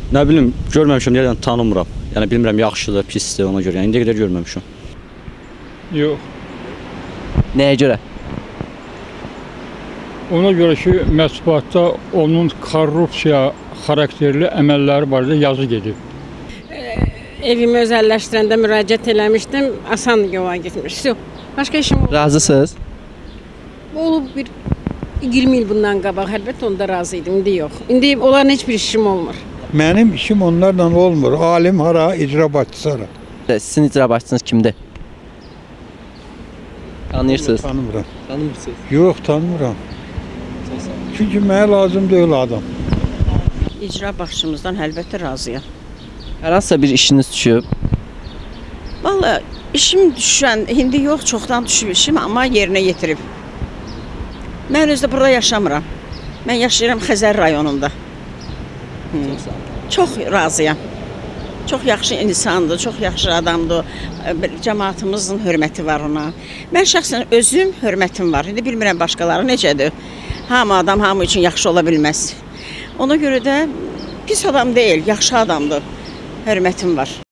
Nə bilim, görməmişəm, yəni tanımıram. Yəni bilmirəm, yaxşıdır, pisdir ona görə. Yəni indiyə qədər görməmişəm. Yox. Nəyə görə? Ona görə ki, mətbuatda onun korrupsiya xarakterli əməlləri barədə yazı gedib. Evimi özəlləşdirəndə müraciət eləmişdim, asan yola getmiş. Başqa işim oldu. Razısınız? Olub bir 20 il bundan qabaq, əlbəttə onda razı idim, indi yox. İndi onların heç bir işim olmur. Mənim işim onlarla olmur. Alim hara, icra başçısı hara. Sizin icra başçınız kimdir? Tanıyırsınız? Tanımıram. Tanımırsınız. Yox, tanımıram. Çünki mənə lazım deyil adam. İcra başçımızdan əlbəttə razıyam. Hər hansısa bir işiniz düşüb? Vallahi işim düşən, indi yox, çoxdan düşüb işim, amma yerinə yetirib. Mən özdə burada yaşamıram. Mən yaşayıram Xəzər rayonunda. Çox razıyam. Çox yaxşı insandır, çox yaxşı adamdır. Cəmaatımızın hörməti var ona. Mən şəxsən özüm hörmətim var. İndi bilmirəm başqaları necədir. Hamı adam hamı üçün yaxşı ola bilməz. Ona görə də pis adam deyil, yaxşı adamdır. Hörmətim var.